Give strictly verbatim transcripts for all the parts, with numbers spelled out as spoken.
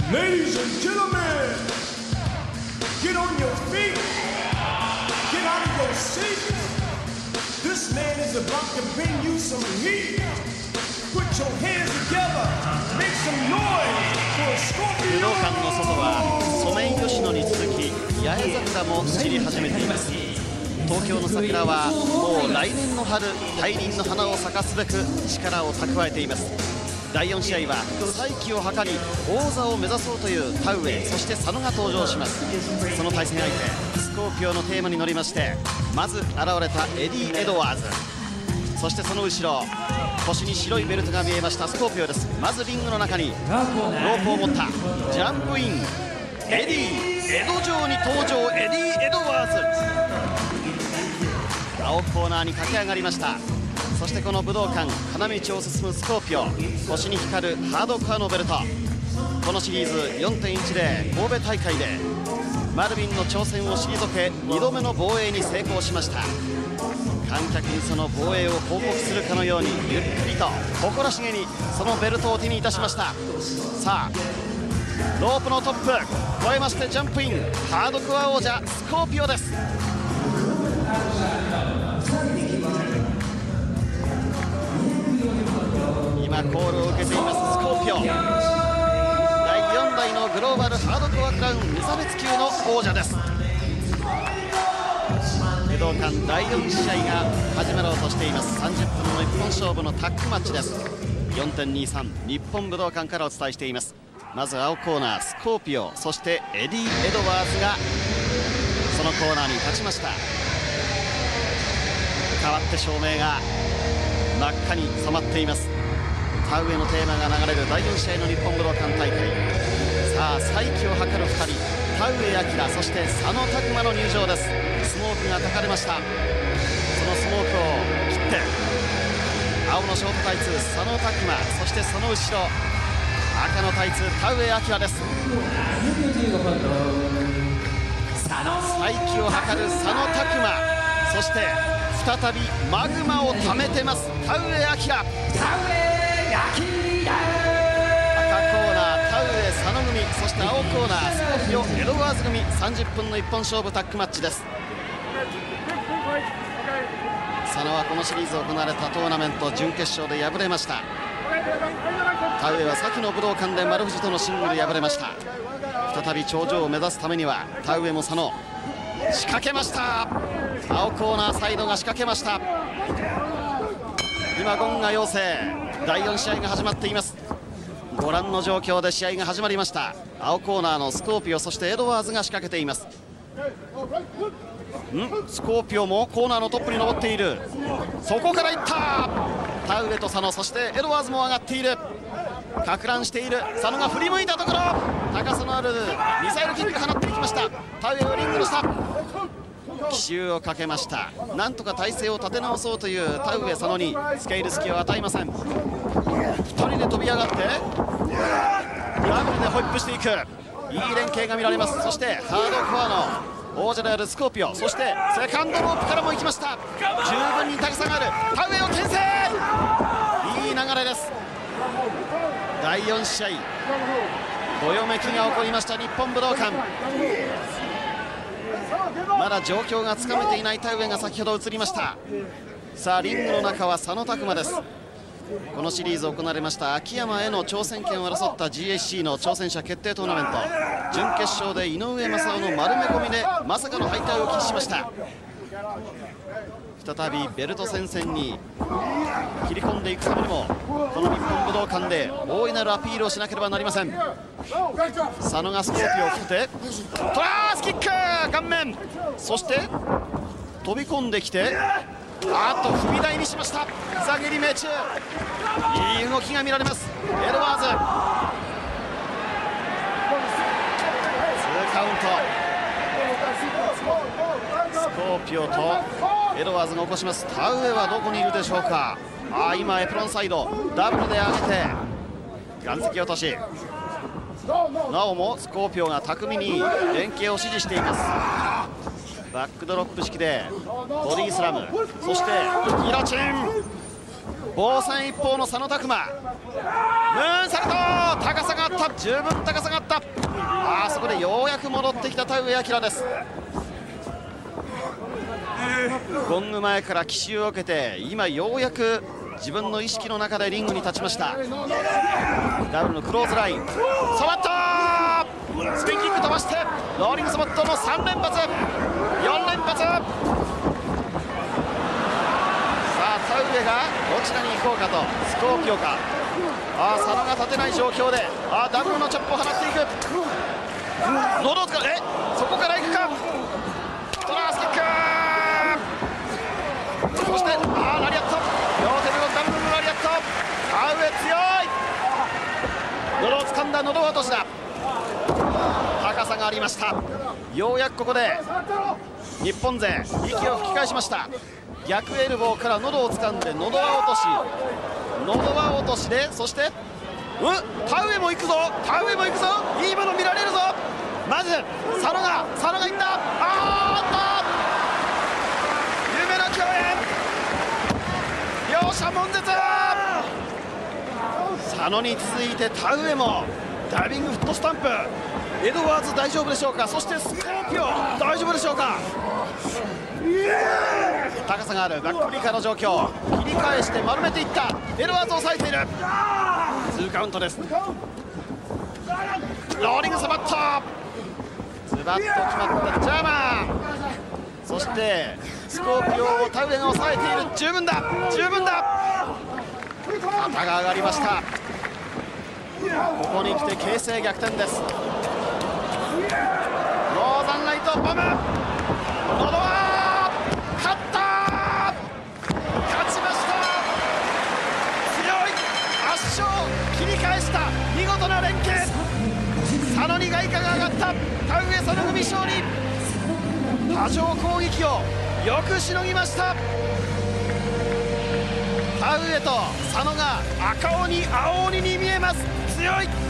Ladies and gentlemen, get on your feet, get out of your seats. This man is about to bring you some heat. Put your hands together, make some noise for 武道館の外はソメイヨシノに続き八重桜も散り始めています。東京の桜はもう来年の春、大輪の花を咲かすべく力を蓄えています。だいよん試合は再起を図り王座を目指そうという田上、そして佐野が登場します。その対戦相手スコーピオのテーマに乗りましてまず現れたエディ・エドワーズ、そしてその後ろ腰に白いベルトが見えましたスコーピオです。まずリングの中にロープを持ったジャンプインエディ・エド城に登場、エディ・エドワーズ。青コーナーに駆け上がりました。そしてこの武道館花道を進むスコーピオ、腰に光るハードコアのベルト。このシリーズ よんてんいち で神戸大会でマルビンの挑戦を退けにどめの防衛に成功しました。観客にその防衛を報告するかのようにゆっくりと誇らしげにそのベルトを手にいたしました。さあロープのトップ越えましてジャンプインハードコア王者スコーピオです。今コールを受けていますスコーピオ、だいよんだいのグローバルハードコアクラウン無差別級の王者です。武道館だいよん試合が始まろうとしています。さんじゅっぷんの一本勝負のタッグマッチです。 よんてんにさん 日本武道館からお伝えしています。まず青コーナースコーピオ、そしてエディ・エドワーズがそのコーナーに立ちました。変わって照明が真っ赤に染まっています。田植えのテーマが流れるだいよん試合の日本武道館大会、さあ再起を図るふたり田植え明、そして佐野拓磨の入場です。スモークが焚かれました。そのスモークを切って青のショートタイツ佐野拓磨、そしてその後ろ赤のタイツ田植え明です。再起を図る佐野拓磨、そして再びマグマを溜めてます田植え明。赤コーナー田植え佐野組、そして青コーナースコーピオエドワーズ組、さんじゅっぷんの一本勝負タッグマッチです。佐野はこのシリーズ行われたトーナメント準決勝で敗れました。田植えは先の武道館で丸藤とのシングル敗れました。再び頂上を目指すためには田植えも佐野仕掛けました。青コーナーサイドが仕掛けました。今ゴンが要請、だいよん試合が始まっています。ご覧の状況で試合が始まりました。青コーナーのスコーピオ、そしてエドワーズが仕掛けています。んスコーピオもコーナーのトップに登っている。そこからいった田植えと佐野、そしてエドワーズも上がっている。か乱している佐野が振り向いたところ、高さのあるミサイルキックが放っていきました。田植えをリングの下奇襲をかけました。なんとか体勢を立て直そうという田植え佐野に付け入る隙を与えません。ひとりで飛び上がってダブルでホイップしていく、いい連携が見られます。そしてハードコアの王者であるスコーピオ、そしてセカンドロープからも行きました。十分に高さがある田植えを牽制、いい流れです。だいよん試合どよめきが起こりました日本武道館。まだ状況がつかめていない田植えが先ほど映りました。さあリングの中は佐野拓磨です。このシリーズ行われました秋山への挑戦権を争った ジーエイチシー の挑戦者決定トーナメント準決勝で井上正雄の丸め込みでまさかの敗退を喫しました。再びベルト戦線に切り込んでいくためにもこの日本武道館で大いなるアピールをしなければなりません。佐野がスコーピオを振ってトラースキック顔面、そして飛び込んできてあっと踏み台にしました。膝蹴り命中、いい動きが見られます。エドワーズにカウント、スコーピオとエドワーズが起こします。田植えはどこにいるでしょうか。あ今エプロンサイドダブルで上げて岩石落とし、なおもスコーピオが巧みに連携を指示しています。バックドロップ式でボディスラム、そしてギロチン防戦一方の佐野拓磨、ムーンサルト、高さがあった、十分高さがあった。あーそこでようやく戻ってきた田上彰です。ゴング前から奇襲を受けて今ようやく自分の意識の中でリングに立ちました。ダブルのクローズライン、サバットスピンキック飛ばしてローリングスポットのさん連発、よん連発。さあ田上がどちらに行こうかと、スコーピオか。あー佐野が立てない状況で、あーダブルのチョップを放っていく。喉を使う、えそこから行くか、トラースキック、そしてあーラリアット、両手でのダブルのラリアット、田上強い。喉を掴んだ喉落としだ。高さがありました。ようやくここで日本勢息を吹き返しました。逆エルボーから喉を掴んで喉輪落とし、喉輪落としで、そしてうん田上も行くぞ、田上も行くぞ、いいもの見られるぞ。まず佐野が佐野がいった、あーっと夢の共演、両者悶絶。佐野に続いて田上もダイビングフットスタンプ。エドワーズ大丈夫でしょうか、そしてスコーピオ大丈夫でしょうか。高さがあるバックフリカの状況、切り返して丸めていった。エドワーズを抑えている、ツーカウントです。ローリングサバット、ズバッと決まったジャーマン、そしてスコーピオを田上が抑えている。十分だ十分だ、肩が上がりました。ここに来て形勢逆転です。ローザンライトボム、ノドワ勝った、勝ちました、強い、圧勝、切り返した、見事な連携。佐野に外貨が上がった、田上佐野組勝利。波状攻撃をよくしのぎました。田上と佐野が赤鬼青鬼に見えます。強い、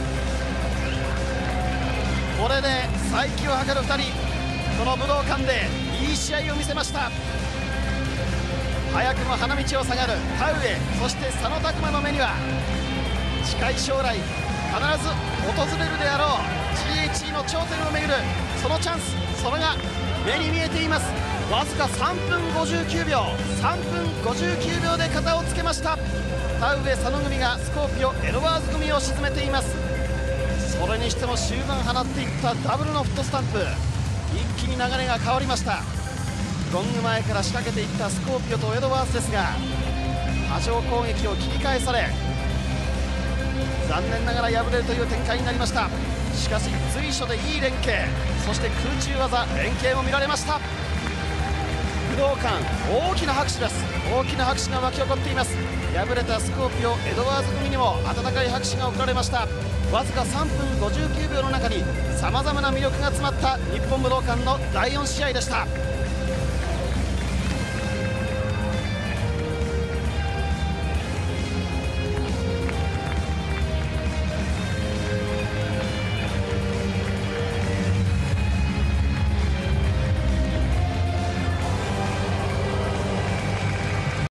これで再起を図るふたり、この武道館でいい試合を見せました。早くも花道を下がる田上、そして佐野拓磨の目には近い将来必ず訪れるであろう ジーエイチイー の頂点を巡るそのチャンス、それが目に見えています。わずかさんぷんごじゅうきゅうびょう、さんぷんごじゅうきゅうびょうで片をつけました。田上佐野組がスコーピオエドワーズ組を沈めています。それにしても終盤放っていったダブルのフットスタンプ、一気に流れが変わりました。ゴング前から仕掛けていったスコーピオとエドワーズですが、波状攻撃を切り返され残念ながら敗れるという展開になりました。しかし随所でいい連携、そして空中技連携も見られました。武道館大きな拍手です。大きな拍手が沸き起こっています。敗れたスコーピオエドワーズ組にも温かい拍手が送られました。わずかさんぷんごじゅうきゅうびょうの中にさまざまな魅力が詰まった日本武道館のだいよん試合でした。